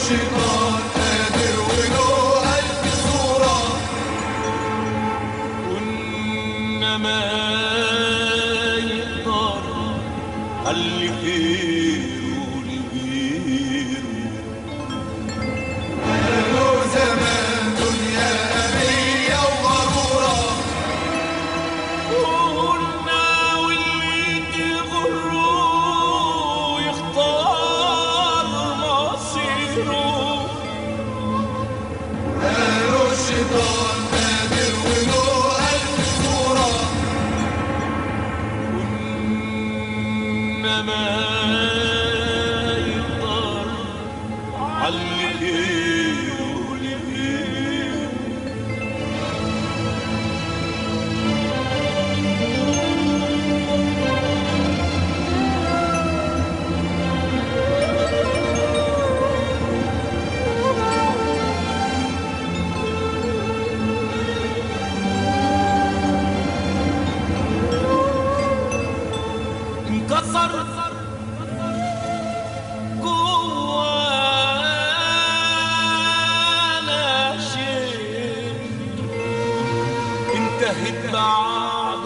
الشيطان قادر وله ألف صورة، وإنما يقدر اللي غيره لغيره. قالوا زمان دنيا أمية وغرورة، قلنا واللي تغره يختار مصيره. قالوا الشيطان قادر وله ألف صورة، وإنما يقدر علي غيره لغيره. انكسر جوانا شيء، انتهت بعض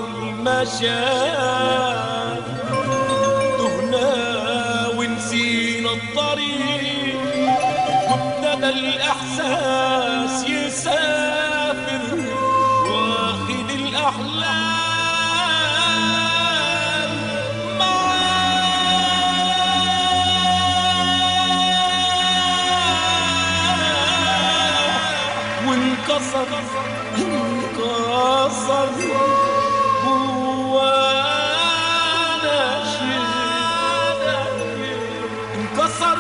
المشاعر، تهنا ونسينا الطريق، وابتدى الإحساس يسافر واخد الأحلام وانكسر جوانا شيء، انكسر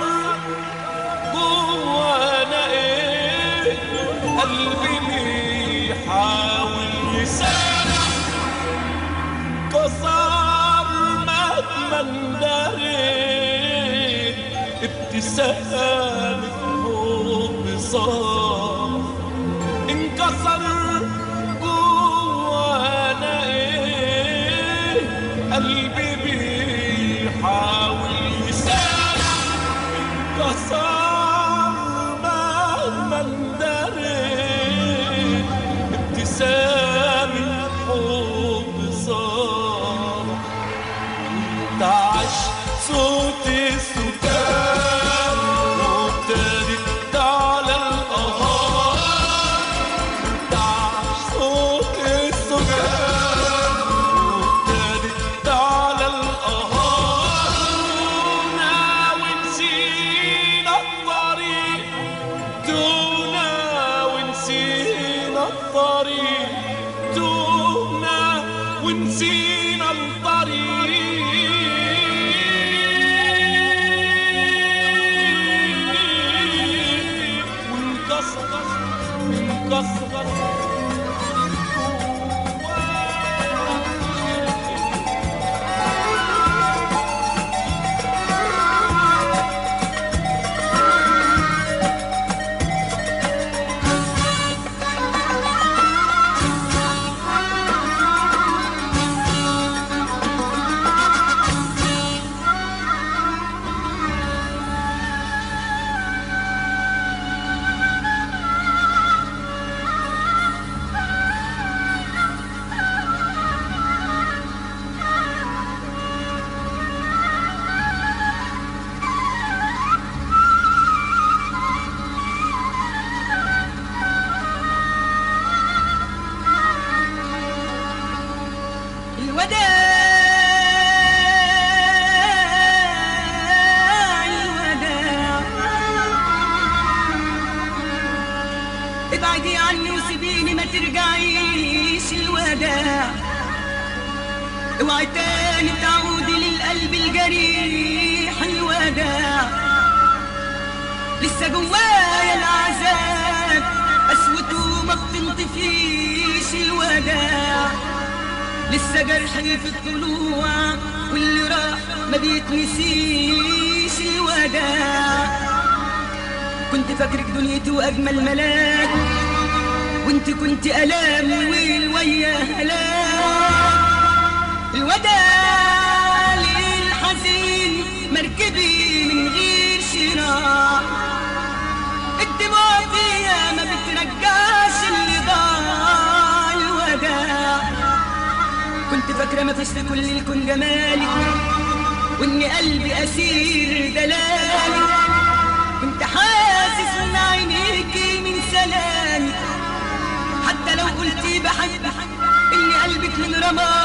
جوانا ايه، قلبي بيحاول يسامح، كسر مهما اندريت، ابتسامة حب صار، انكسر جوانا ايه، قلبي بيحاول يسامح، انكسر مهما اندريت، ابتسامة حب صار، تعش صوت السكان وابتدت تعلى الأهات، تعش صوت السكان وابتدت تعلى الأهات، تونا ونسينا الطريق، تونا ونسينا الطريق، تونا ونسينا الطريق. انكسر ابعدي عني وسيبيني ما ترجعيش الوداع، اوعي تاني تعودي للقلب الجريح الوداع، لسه جوايا العذاب قسوته ما بتنطفيش الوداع، لسه جرحي في الضلوع واللي راح ما بيتنسيش الوداع. كنت فاكرك دنيتي واجمل ملاك، وانت كنت الام ويل ويا هلاك، الوداع للحزين مركبي من غير شراع، فكرة ما فيش في كل الكون جمالك، وإن قلبي أسير دلالك. كنت حاسس إن عينيكي من سلامك، حتى لو قلتي بحبك إن قلبك من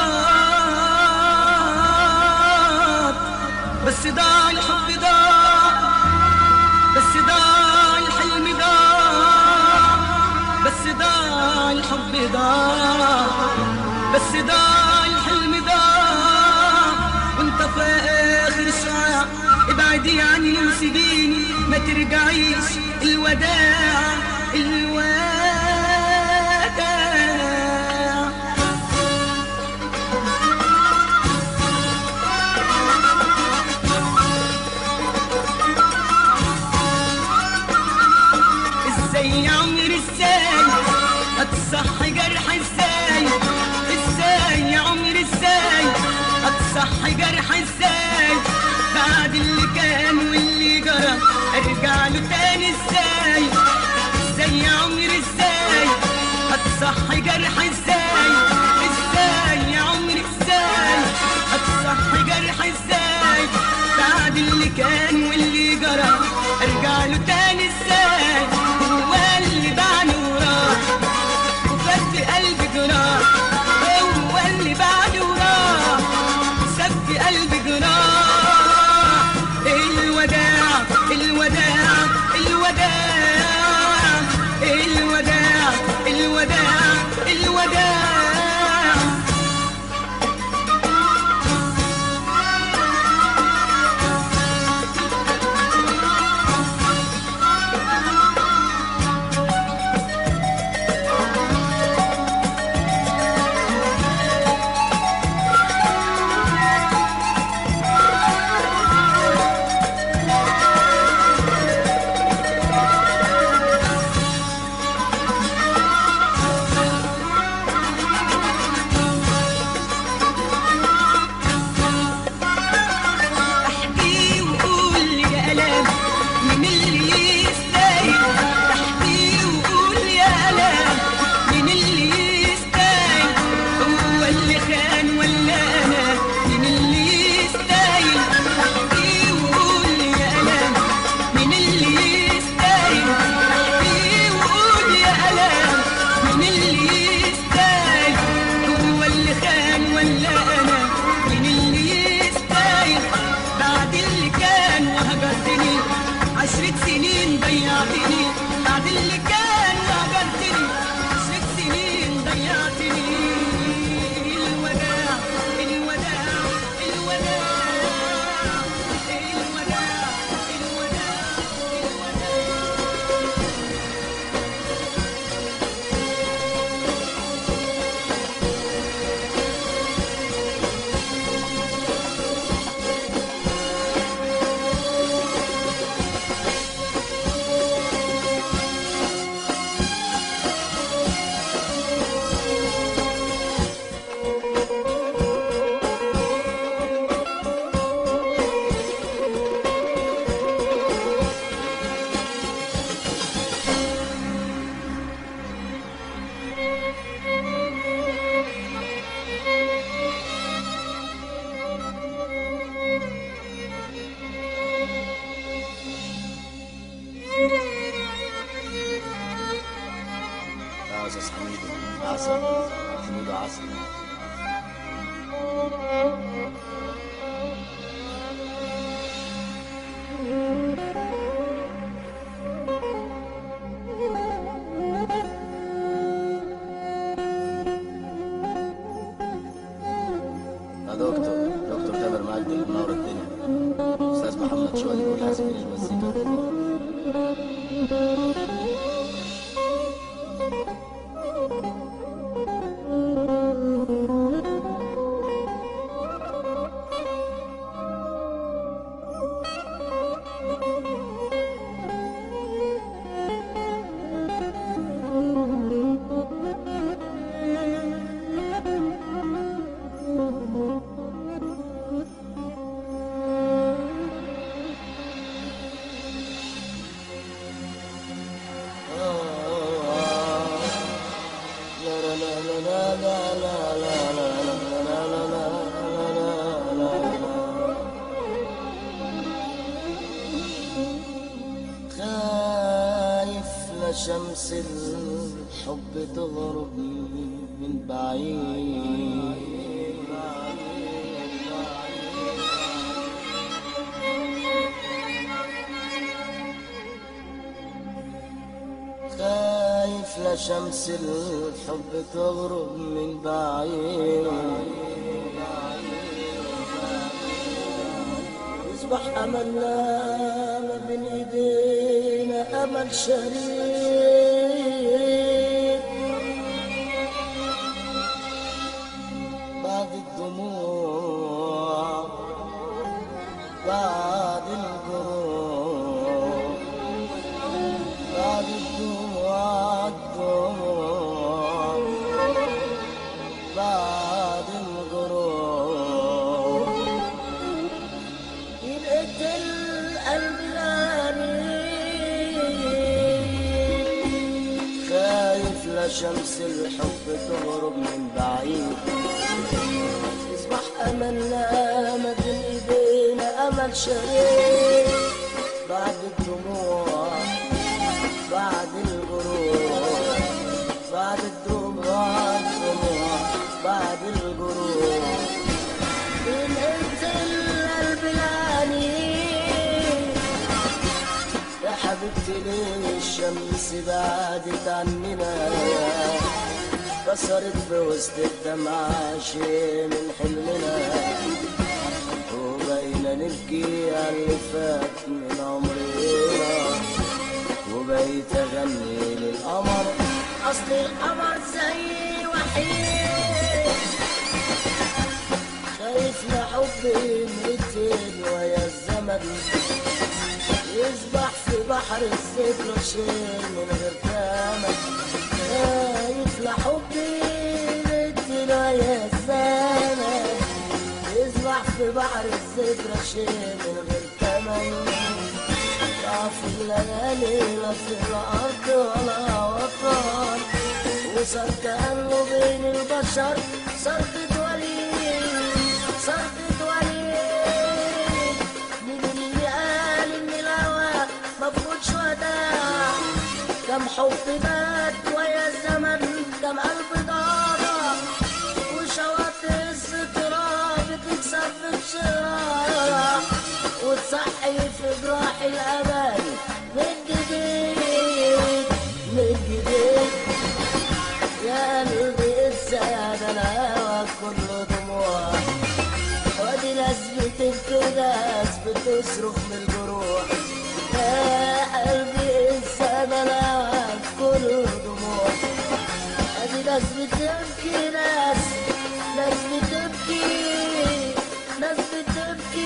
رماد. بس ضاع الحب ضاع، بس ضاع الحلم ضاع، بس ضاع الحب ضاع، بس ضاع الحلم ضاع. وانت في اخر شعاع ابعدي عني وسيبيني ما ترجعيش. الوداع الوداع. ازاي يا عمري ازاي هتصح جرح ازاي؟ ازاي يا عمري ازاي هتصح جرح ازاي؟ بعد اللي كان واللي جرى ارجع له تاني ازاي؟ ازاي يا عمري ازاي هتصح جرح ازاي؟ ازاي يا عمري ازاي هتصح جرح ازاي؟ بعد اللي كان واللي جرى ارجع له تاني ازاي؟ هو اللي باعني وراح وفات في قلبي جراح، هو اللي باعني وراح ساب في قلبي جراح. الوداع الوداع الوداع الوداع الوداع الوداع. أستاذ حميد عسل، حميد عسل. يا دكتور تامر مجدي اللي منور الدنيا. أستاذ محمد شوالي بيقول عازف المزيكا. خايف لشمس الحب تغرب من بعيد. خايف لشمس الحب تغرب من بعيد. يصبح أملنا ما بين إيدينا أمل شريك بعد الدموع بعد الجروح بعد الدموع بعد الجروح يبقى القلب العنيد. خايف لشمس الحب تغرب من بعيد. يصبح أملنا ما بين إيدينا أمل شريك بعد الدموع بعد الجروح بعد الدموع بعد الجروح. انت القلب العنيد يا حبيبتي ليه الشمس بعدت عننا كسرت في وسط الدمع شيء من حلمنا وبقينا نبكي على اللي فات من عمرنا وبقيت اغني للقمر اصل القمر زي وحيد. خايف لحبي ميتين ويا الزمن يسبح في بحر الذكرى شيء من غير ثمن. خايف لحبي ميتين ويا الزمن يسبح في بحر الذكرى شيء من غير ثمن. في الليالي لا في الأرض ولا وطن وصار كأنه بين البشر صرخة وليد صرخة وليد. مين اللي قال إن الهوى مفقودش وداع؟ كم حب مات ويا الزمن كم قلب ضاع وشواطئ الذكرى بتكسر في الشراع وتصحي في جراح الأمان من جديد من جديد. يا قلبي السعادة الهوى كله دموع ودي ناس بتبكي وناس بتصرخ من الجروح. يا قلبي السعادة الهوى كله دموع ودي ناس بتبكي ناس بتبكي ناس بتبكي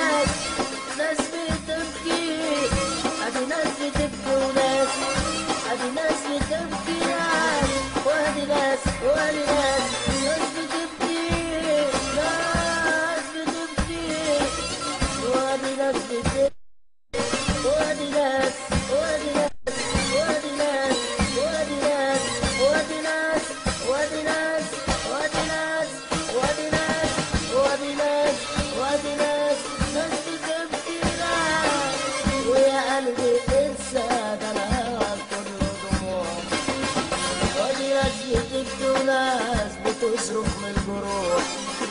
ناس بتبكي ادي ناس بتبكي وناس ادي ناس بتبكي ناس وادي ناس وادي ناس ناس بتبكي ناس بتبكي وادي ناس بتبكي وادي ناس وادي ناس وادي ناس وادي ناس وادي ناس وادي ناس وادي ناس وادي ناس وادي ناس وادي ناس ناس بتبكي ناس. ويا قلبي انسى ده الهوى كله دموع ودي ناس بتبكي وناس بتصرخ من الجروح.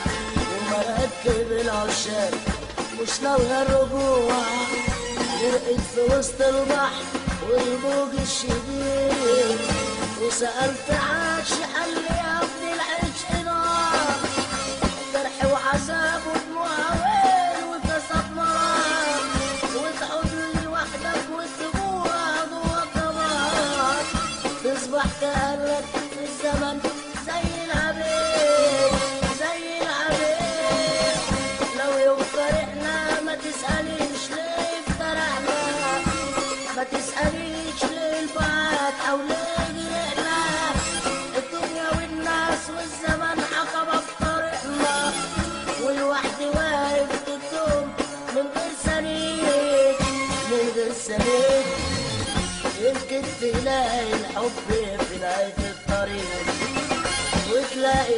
ومركب العشاق مش ناوية الرجوع غرقت في وسط البحر والموج الشديد وسألت عاشق قال لي يا ابني العشق نار جرح وعذاب ودموع ويل وكسب مرار وتعود لوحدك والدموع جوا كبار تصبح كأنك في الزمن زي العبيد زي العبيد. لو يوم فرقنا ما تسأليش ليه افترقنا ما تسأليش ليه البعد أو ليه جرقنا. الدنيا والناس والزمن عقبة في طريقنا والوحدي واقف ضدهم من غير سنين من غير سنين. يمكن تلاقي الحب في نهاية الطريق وتلاقي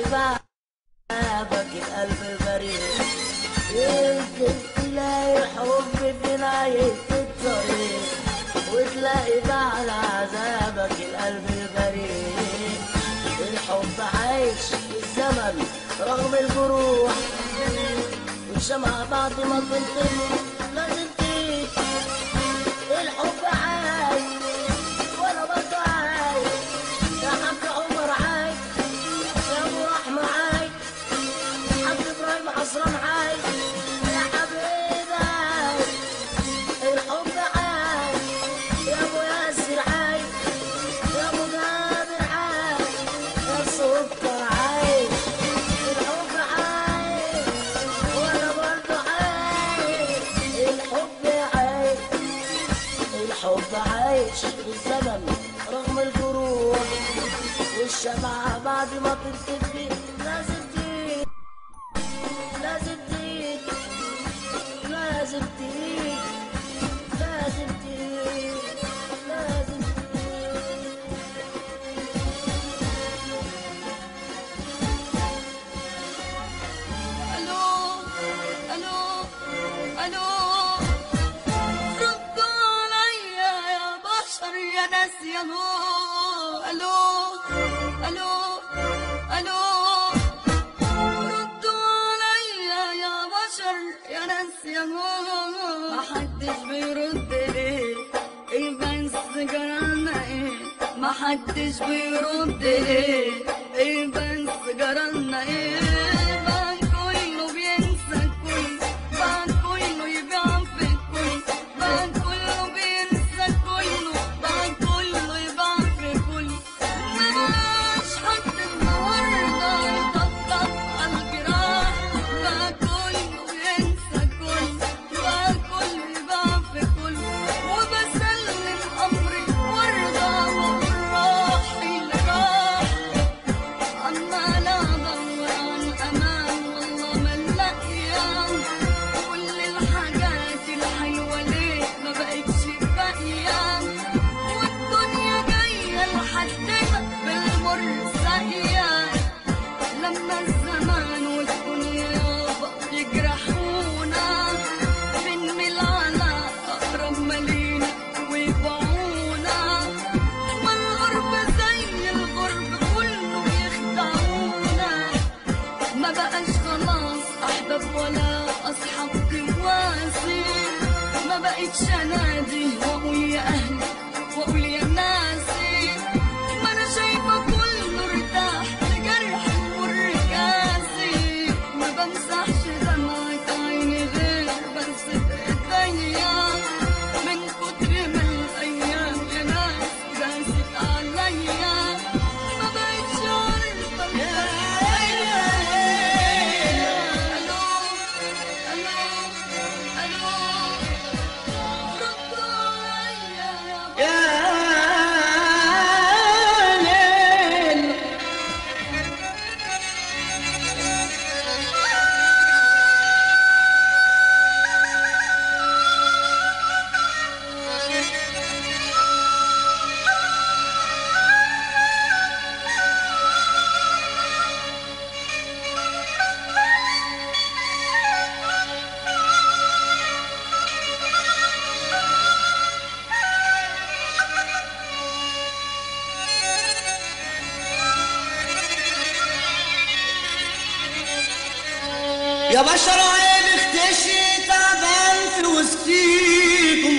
بعدك القلب بريء. يمكن تلاقي الحب في نهاية الطريق تلاقي بعد عذابك القلب البريء. الحب عايش في الزمن رغم الجروح، والشمعة بعد ما تنطفي لازم تيجي. الحب عايش وانا برضه عايش، يا حاج عمر عايش، يا ابو رحمة عايش، حاج ابراهيم عصران عايش، يا حبيبي عايش. الحب عايش يا ابو ياسر عايش، يا ابو جابر عايش، يا سكر عايش. الحب عايش وانا برضه عايش. الحب عايش، الحب عايش في الزمن رغم الجروح، والشمعة بعد ما تنطفي لازم تيجي، لازم تيجي، لازم تيجي، لازم تيجي، لازم تيجي. الو الو الو، ردوا عليا يا بشر يا ناس يا نور. الو الو الو، ردوا عليا يا بشر يا ناس يا نور. محدش بيرد ليه؟ ايه بس جرالنا ايه؟ محدش بيرد ليه؟ ايه بس جرالنا ايه؟ بقى كله بينسى الكل، بقى كله يبيع في الكل، بقى كله بينسى كله، بقى كله يبيع في الكل. مبقاش حد النهارده يطبطب على الجراح، بقى كله بينسى الكل، بقى كله يبيع في الكل. وبسلم امري وارضى والراح اللي راح، عمالة ادور عن امان والله ما لاقيه. كل الحاجات الحلوه ليه ما بقتش باقيه؟ والدنيا جايه لحدنا بالمر ساقيه. لما الزمان والدنيا يابا يجرحونا، بنميل على اقرب مالينا ويبيعونا. ما الغرب زي الغرب كله يخدعونا، ما بقاش خلاص احباب ولا اصحاب تواسي. ما بقتش انادي واقول يا اهلي واقول يا ناسي. ما انا شايفه كله ارتاح لجرح والركاسي. ما بمسحش دمعة عيني غير بس بايديا، من كتر ما الايام يا ناس داست عليا. ما بقتش عارفه الو الو الو، ردوا عليا يا يا ليل يا بشر عيب اختشي تعبان في وسطيكم.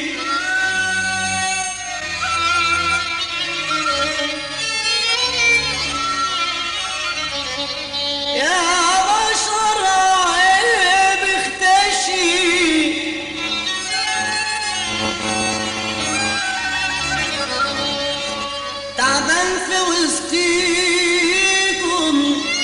يا بشر عيب اختشي تعبان في وسطيكم.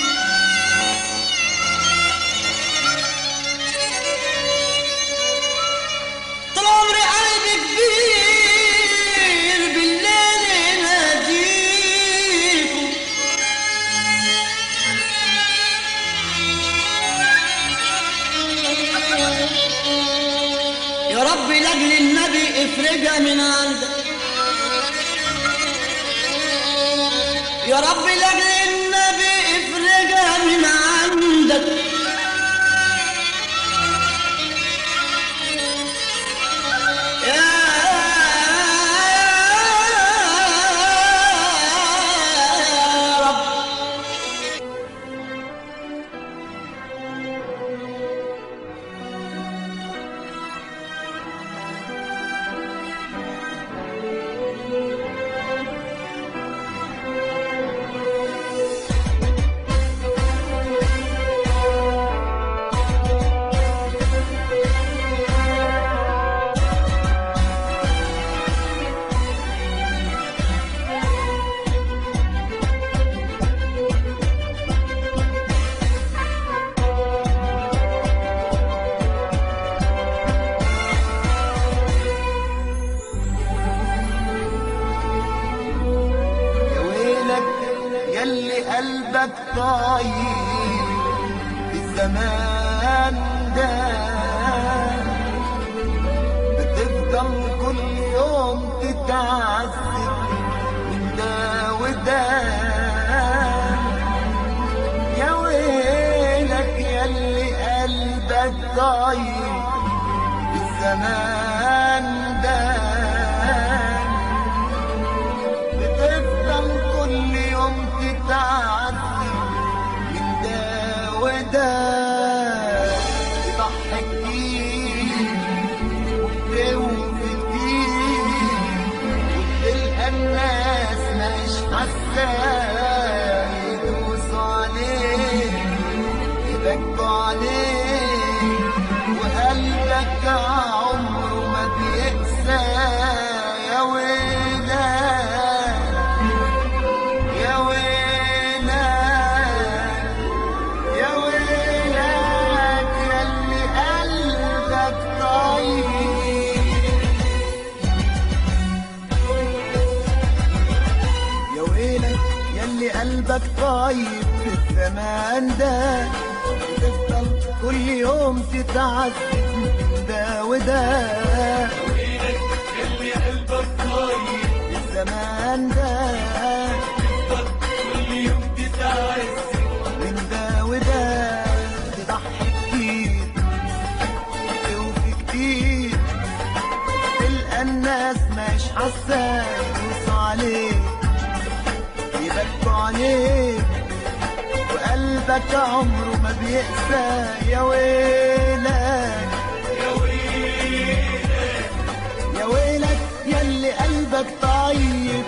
طول عمري قلبي كبير بالليل يناديكم. يا رب لاجل النبي افرجها من عندك، يا رب لاجل النبي افرجها من عندك. يا قلبك طيب في الزمان ده بتفضل كل يوم تتعذب من ده وده. يا ويلك ياللي قلبك طيب في الزمان ده بتفضل كل يوم تتعذب من ده وده. تضحك كتير وبتوفي كتير وبتلقى الناس مش حاساه يدوسوا عليك يبكوا عليك وقلبك عمره ما بيقسى. يا ويلك يا ويلك يا ويلك ياللي قلبك طيب. يا ويلك ياللي قلبك طيب في الزمان ده بتفضل كل يوم تتعذب من ده وده. ويلك ياللي قلبك طيب في الزمان ده تفضل كل يوم تتعذب من ده وده. تضحي كتير توفي كتير تلقى الناس مش حاسة يدوسوا عليك يبكوا عليك وقلبك عمره ما بيقسى. يا ويلك يا ويلك يا ويلك ياللي قلبك طيب.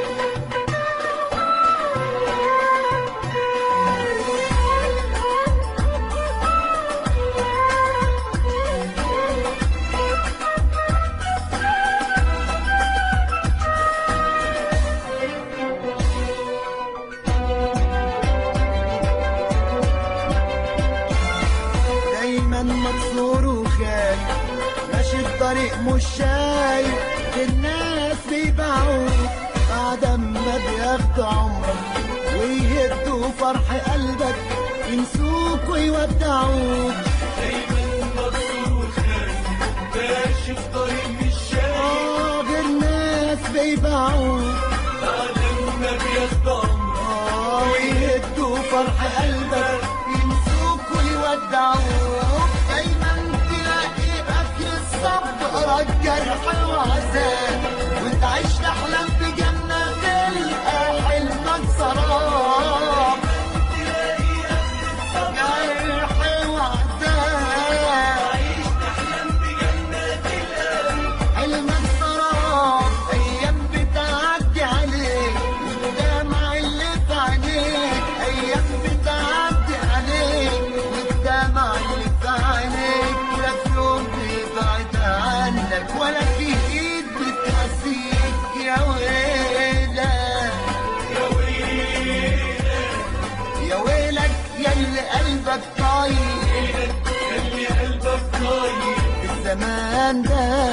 دايما مكسور وخايف ماشي الطريق مش شايف الناس بيبيعوك بعد ما بياخدوا عمرك ويهدوا فرح قلبك ينسوك ويودعوك. دايما مكسور وخايف ماشي في طريق مش شايف غير ناس بيبيعوك بعد ما بياخدوا عمرك ويهدوا فرح قلبك ينسوك ويودعوك. دايما تلاقي اكل الصبر الجرح وعذاب وتعيش تحلم بجنة تلقى حلمك سراب. تلاقي أهل الصبر جرح وعذاب عيش تحلم بجنة القلب حلمك سراب. ايام بتعدي عليك والدمع اللي في عينيك ايام بتعدي عليك والدمع اللي في عينيك لا في يوم بيبعد عنك ولا في ايد بتحسيك. يا ويلك يا ويلك يا ويلك ياللي قلبك طيب ياللي قلبك طيب في الزمان ده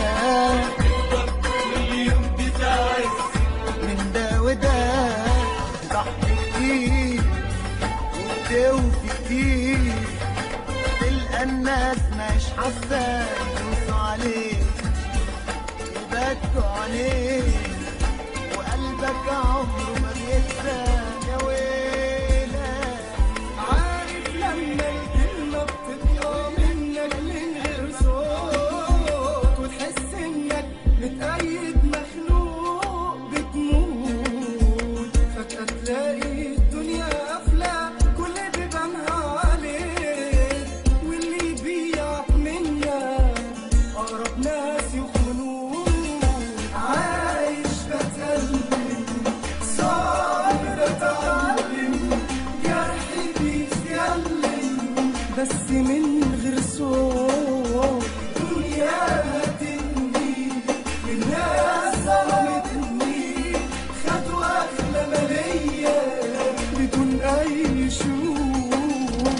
كل يوم تتعذب من ده وده. تضحي كتير وتوفي كتير تلقى الناس مش حاسة يدوسوا عليك يبكوا عليك وقلبك عمره ما بينسى. يا ويلك عارف لما الكلمة بتطلع منك من غير صوت وتحس انك متأيد مخنوق بتموت فجأة تلاقي الدنيا قافلة كل بيبانها عليك واللي يبيعك منك أقرب ناس يخونوك. عايش بتألم صعب بتعلم جرحي بيتكلم بس من غير صوت. دنيا هتني والناس ظلمتني خدوا أغلى ما ليا بدون أي شوق.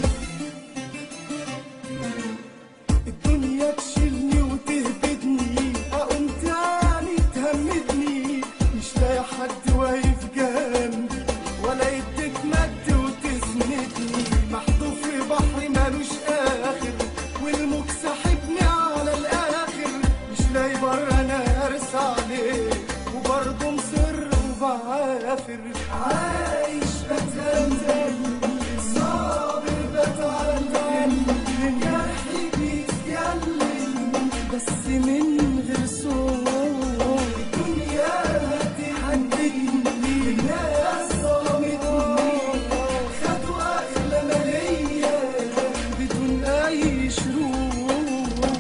الدنيا تشيلني وتهبدني أقوم تاني تهمدني مش لاقي حد واقف جنبي ولا يديك مد مسافر عايش بتألم صابر بتعلم جرحي بيتكلم بس من غير صوت الدنيا هتحددني الناس ظلمتني خدوا أغلى ما ليا بدون أي شروط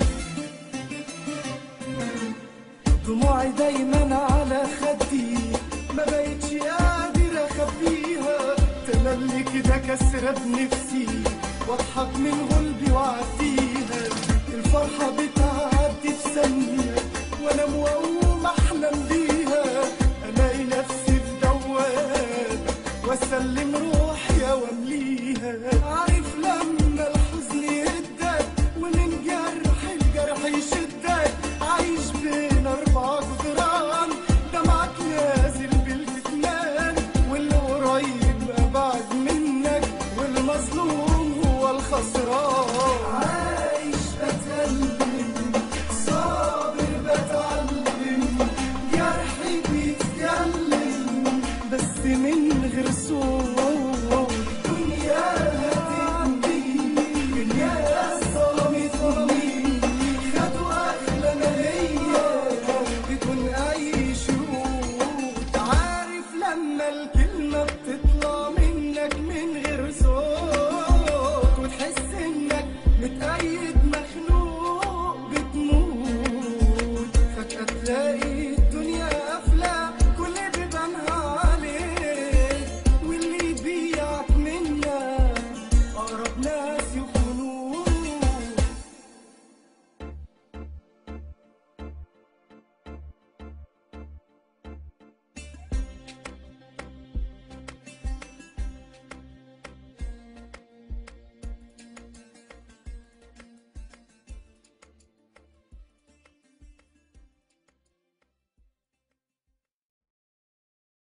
دموعي دايما على خدي ما بقتش قادر اخبيها تملي كده كسرة بنفسي واضحك من قلبي واعديها الفرحة بتعدي في ثانية وانا مقوم احلم بيها الاقي نفسي في دوامة واسلم روحي وامليها عارف لما الحزن يهدك ومن جرح الجرح يشدك عايش بين 4 جدران دمعك نازل بالكتمان واللي قريب ابعد منك والمظلوم هو الخسران عايش بتألم صابر بتعلم جرحي بيتكلم بس من غير صوت